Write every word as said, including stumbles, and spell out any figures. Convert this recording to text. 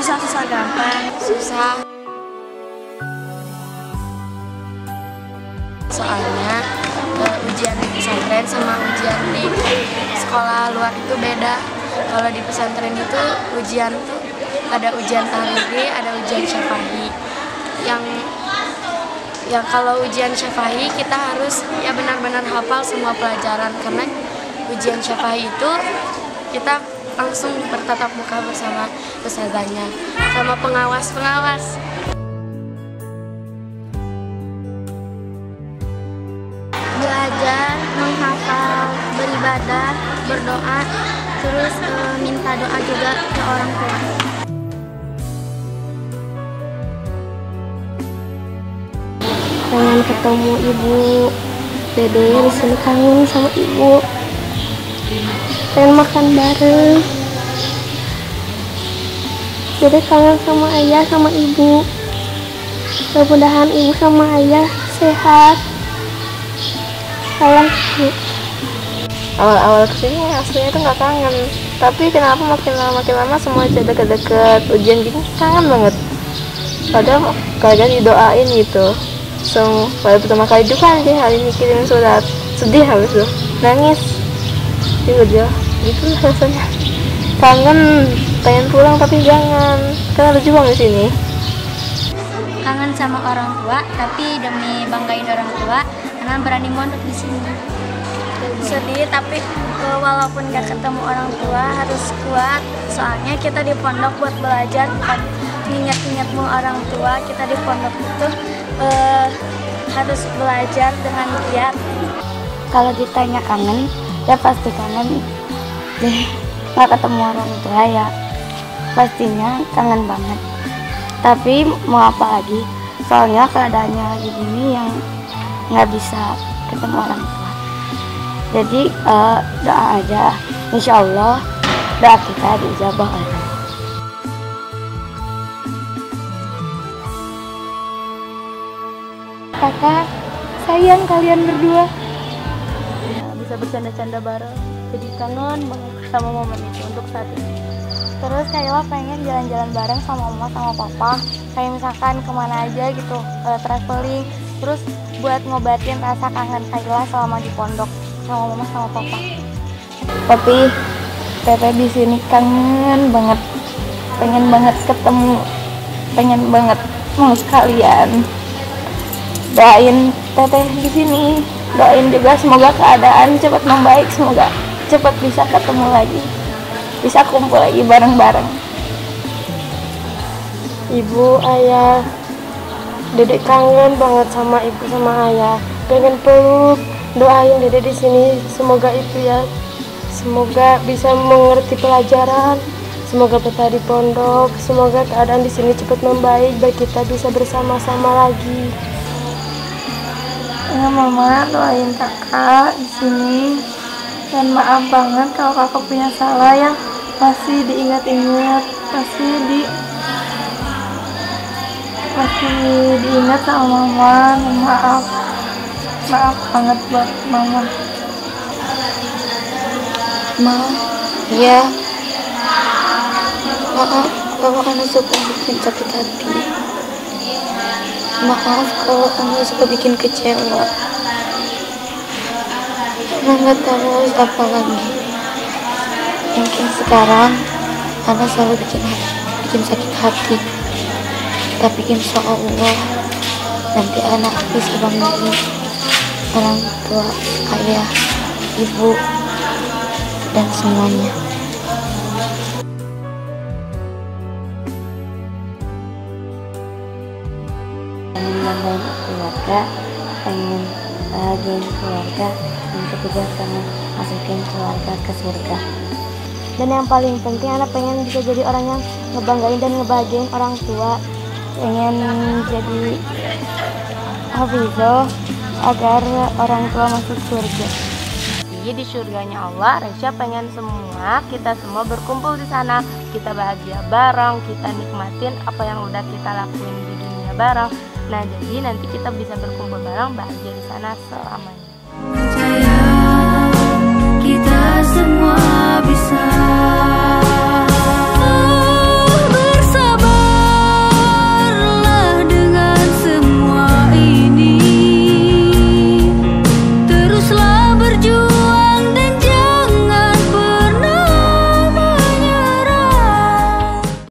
susah-susah gampang. Susah. Soalnya uh, ujian di pesantren sama ujian di sekolah luar itu beda. Kalau di pesantren itu ujian tuh ada ujian tahlili, ada ujian syafa'i. Yang yang kalau ujian syafa'i kita harus ya benar-benar hafal semua pelajaran, karena ujian syafa'i itu kita langsung bertatap muka bersama ustazahnya sama pengawas-pengawas. Belajar, menghafal, beribadah, berdoa, terus e, minta doa juga ke orang tua. Pengen ketemu ibu, dede di sini kangen sama ibu. Pengen makan bareng. Dede kangen sama ayah sama ibu. Mudah-mudahan ibu sama ayah sehat. Salam ibu. Awal-awal kesini aslinya itu nggak kangen, tapi kenapa makin lama makin lama semua jadi deket-deket, ujian gini kangen banget. Padahal kalian didoain gitu. So, pada pertama kali juga nanti hari ini kirim surat, sedih habis tuh, nangis. Juga dia, gitu rasanya. Kangen, pengen pulang tapi jangan, karena lucu banget di sini. Kangen sama orang tua, tapi demi banggain orang tua, karena berani mondok di sini. Sedih, tapi uh, walaupun gak ketemu orang tua harus kuat, soalnya kita di pondok buat belajar, bukan ingat-ingat mau orang tua. Kita di pondok itu uh, harus belajar dengan giat. Kalau ditanya kangen, ya pasti kangen deh. Nggak ketemu orang tua ya pastinya kangen banget. Tapi mau apa lagi, soalnya keadaannya lagi gini yang nggak bisa ketemu orang tua. Jadi uh, doa aja, insya Allah doa kita diijabah Allah. Kakak, sayang kalian berdua. Ya, bisa bercanda-canda bareng, jadi kangen banget sama momen itu untuk saat ini. Terus Kayla pengen jalan-jalan bareng sama Mama sama Papa, kayak misalkan kemana aja gitu, uh, traveling. Terus buat ngobatin rasa kangen Kayla selama di pondok sama Mama sama Papa. Tapi Teteh di sini kangen banget, pengen banget ketemu, pengen banget mau sekalian. Doain Teteh di sini, doain juga semoga keadaan cepat membaik, semoga cepat bisa ketemu lagi, bisa kumpul lagi bareng-bareng. Ibu, ayah, dedek kangen banget sama ibu sama ayah, pengen peluk. Doain dede di sini, semoga itu ya, semoga bisa mengerti pelajaran, semoga betah di pondok, semoga keadaan di sini cepat membaik, baik kita bisa bersama-sama lagi. Ya Mama, doain kakak di sini, dan maaf banget kalau kakak punya salah yang masih diingat-ingat, pasti di masih diingat sama Mama. Maaf. Maaf banget buat Mama. Maaf, ya. Maaf kalau Anda suka bikin sakit hati. Maaf kalau Anda suka bikin kecewa. Anda nggak tahu harus apa lagi. Mungkin sekarang Anda selalu bikin bikin sakit hati. Tapi insya Allah nanti anak bisa banggain orang tua, ayah, ibu, dan semuanya. Pengen banggain keluarga, pengen bahagiain keluarga, dan ketiga pengen masukin keluarga ke surga. Dan yang paling penting anak pengen bisa jadi orang yang ngebanggain dan ngebahagiain orang tua, pengen jadi hafizah agar orang tua masuk surga. Di surganya Allah, Resya pengen semua kita semua berkumpul di sana. Kita bahagia bareng, kita nikmatin apa yang udah kita lakuin di dunia bareng. Nah, jadi nanti kita bisa berkumpul bareng, bahagia di sana selamanya.